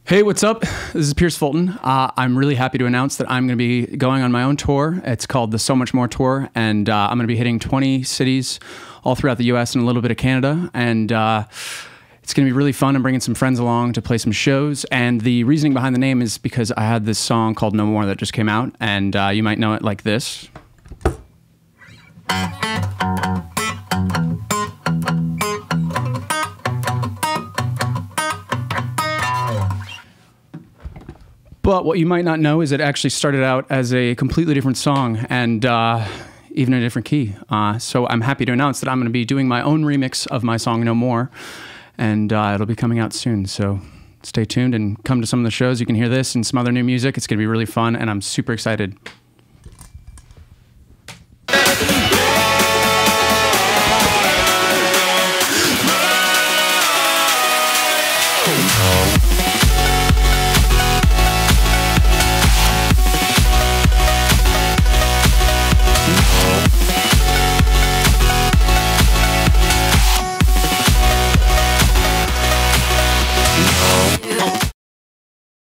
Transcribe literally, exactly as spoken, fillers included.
Hey, what's up? This is Pierce Fulton. Uh, I'm really happy to announce that I'm going to be going on my own tour. It's called the So Much More Tour, and uh, I'm going to be hitting twenty cities all throughout the U S and a little bit of Canada, and uh, it's going to be really fun. I'm bringing some friends along to play some shows, and the reasoning behind the name is because I had this song called No More that just came out, and uh, you might know it like this. But what you might not know is it actually started out as a completely different song and uh, even a different key. Uh, so I'm happy to announce that I'm going to be doing my own remix of my song No More, and uh, it'll be coming out soon. So stay tuned and come to some of the shows. You can hear this and some other new music. It's going to be really fun, and I'm super excited. Oh.